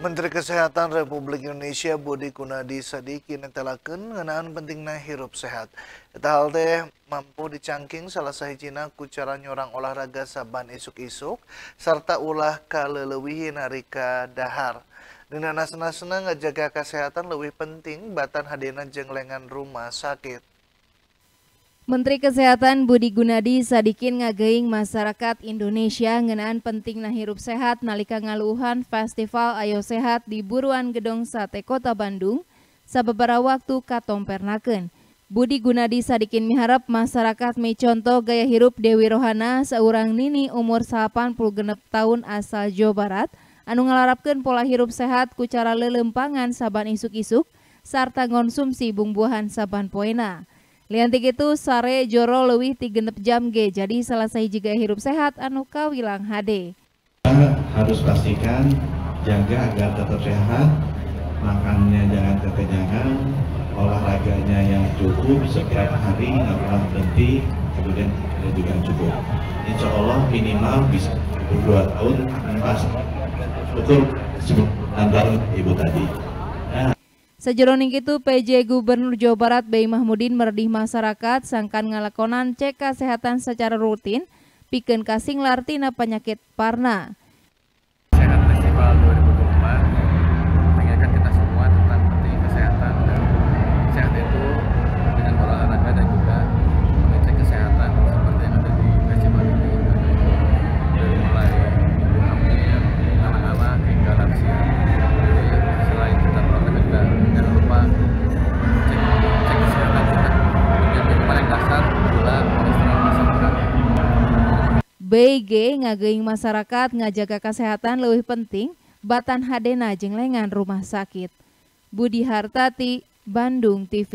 Menteri Kesehatan Republik Indonesia Budi Gunadi Sadikin netelakeun ngeunaan pentingna hirup sehat. Eta hal teh mampu dicangking salah sahijina ku cara nyorang olahraga saban isuk-isuk sarta ulah kaleulewihin harika dahar. Dina nasna-nasna ngajaga kesehatan leuwih penting batan hadena jeung lengan rumah sakit. Menteri Kesehatan Budi Gunadi Sadikin ngageuing masyarakat Indonesia ngeunaan pentingna hirup sehat nalika ngaluuhan Festival Ayo Sehat di Buruan Gedong Sate Kota Bandung sababaraha waktu katompernakeun. Budi Gunadi Sadikin miharep masyarakat micontoh gaya hirup Dewi Rohana saurang nini umur 86 tahun asal Jawa Barat anu ngalarapkeun pola hirup sehat ku cara leuleumpangan saban isuk-isuk sarta ngonsumsi bung-buahan saban poena. Liantik itu sare joro leuwih 36 jam ge jadi salah sahiji gaya hirup sehat anu kawilang HD. Harus pastikan jaga agar tetap sehat, makannya jangan kekenyangan, olahraganya yang cukup setiap hari nggak pernah berhenti, kemudian juga cukup. Insya Allah minimal bisa 2 tahun pas ukur sebelum ibu tadi. Sajeroning itu PJ Gubernur Jawa Barat Bey Mahmudin meredih masyarakat sangkan ngalakonan cek kesehatan secara rutin pikeun kasinglar tina penyakit parna. Sehat Festival 2024 mengingatkan kita semua tentang penting kesehatan dan sehat itu dengan olahraga dan juga mengecek kesehatan seperti yang ada di festival ini dari mulai ibu hamil, anak-anak hingga lansia. Jadi selain kita olahraga juga jangan lupa cek kesehatan kita. Yang paling dasar gula, kolesterol, asam urat. BG ngageuing masyarakat ngajaga kesehatan leuwih penting batan hadena jeung lengan rumah sakit. Budi Hartati, Bandung TV.